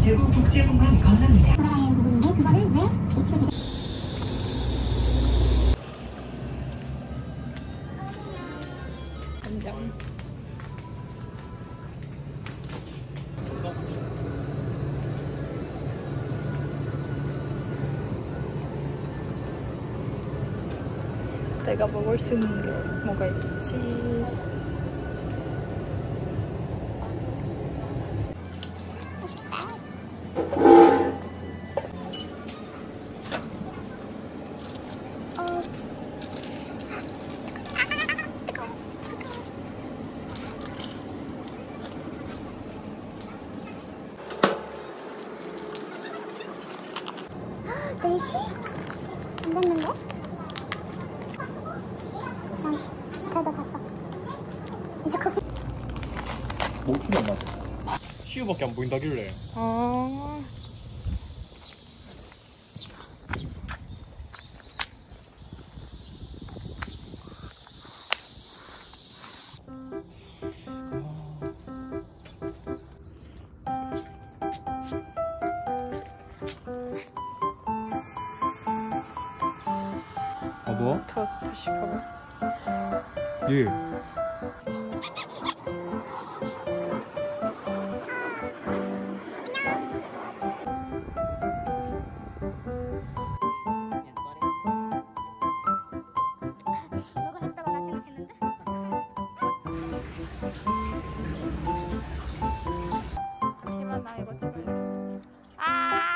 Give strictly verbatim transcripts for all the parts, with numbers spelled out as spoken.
대구국제공항 건너입니다. 돌아가야 하는 부분인데 그거를 왜 H가 간장. 내가 먹을 수 있는 게 뭐가 있지? 글씨? 안 됐는데? 아, 그래도 됐어. 이제 커피. 노출이 안 나지? 시우밖에 안 보인다길래. 아. 봐봐. 더 다시 봐봐. 예. 너가 했다고 나 생각했는데? 하지만 나 이거 찍을래. 아!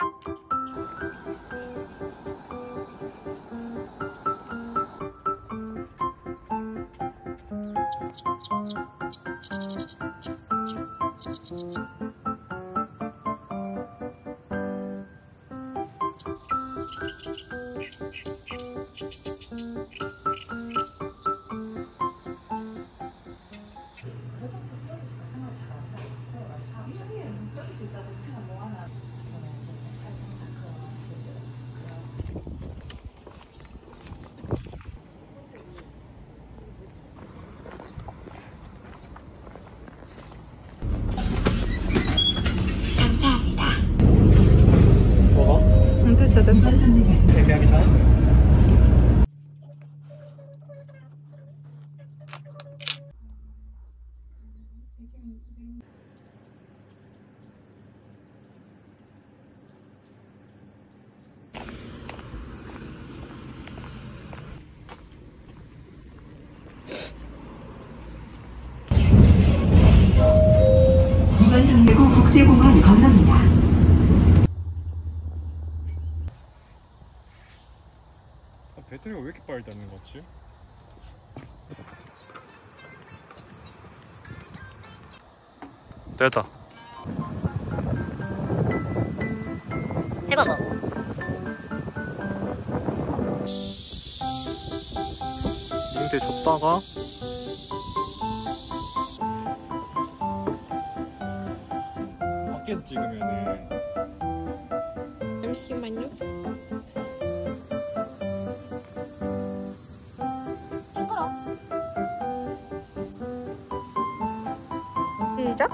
뭐가? 응, 됐어, 됐어. 애매하게 잘? 이번 정례구 국제공항 건너입니다. 아, 배터리가 왜 이렇게 빨리 닿는 것 같지? 됐다. 해봐봐. 인대 줬다가 밖에서 찍으면은 잠시만요. 시끄러. 시작.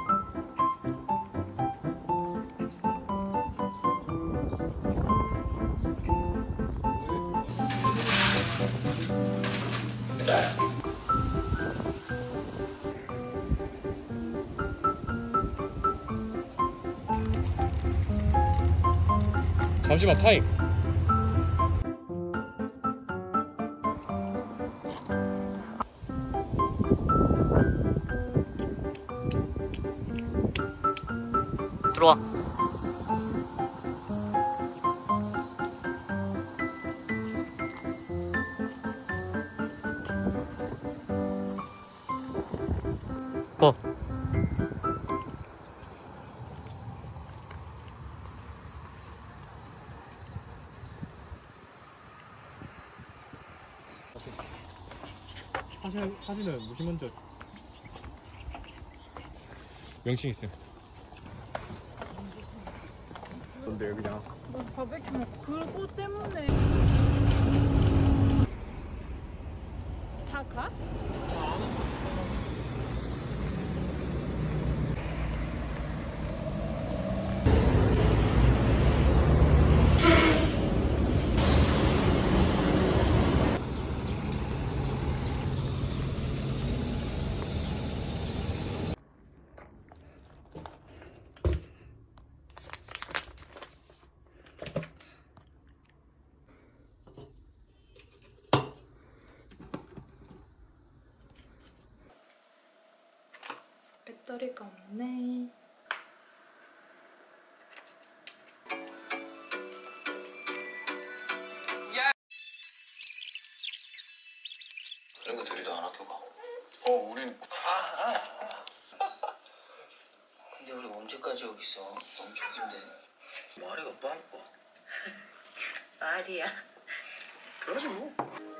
잠시만 타임. 들어와. 고. 사진, 사진은 무시 먼저 명칭 있음. 근데 그냥 너 바베큐 먹고 그거 때문에 다 가? 배터리가 없네. 그런 거 둘이도 안 학교 가. 어, 우린 근데 우리 언제까지 여기 있어? 너무 좋은데. 마리가 빠니까. 말이야. 그러지 뭐.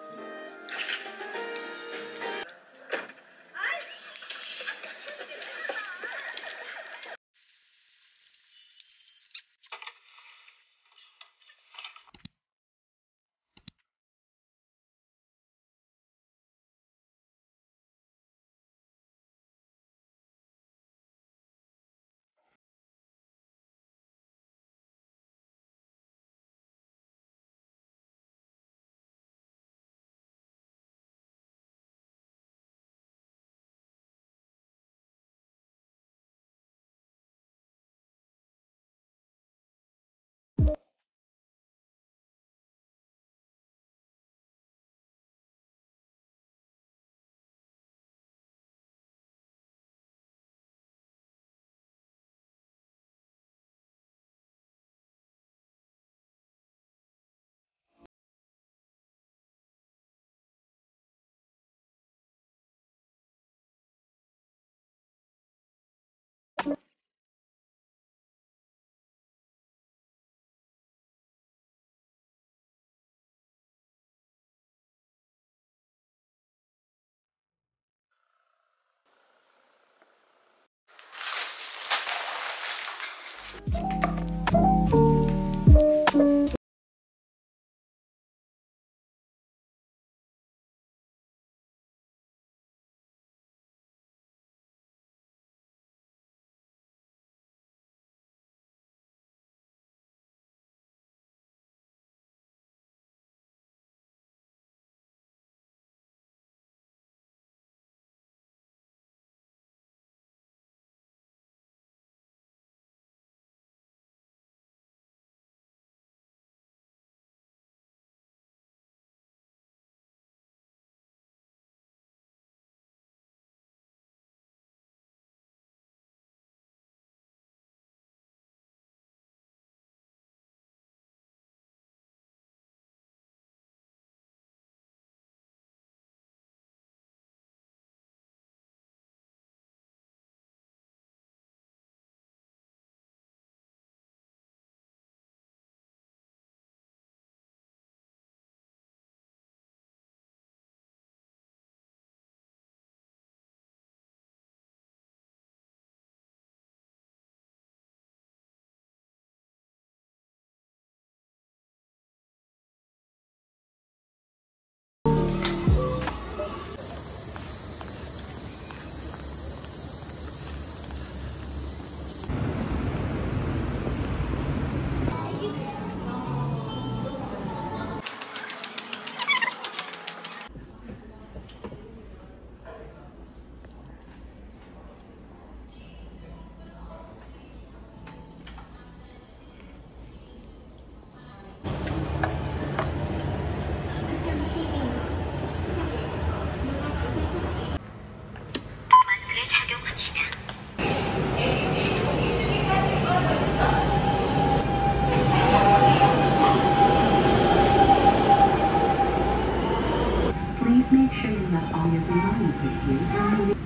Please make sure you have all your belongings with you and the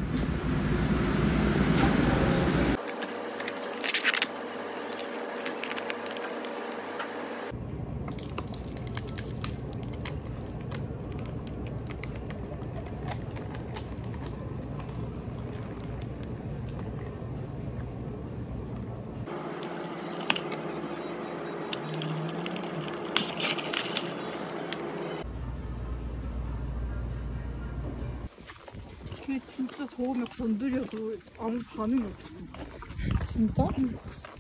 걔 진짜 더우면 건드려도 아무 반응이 없어. 진짜? 응.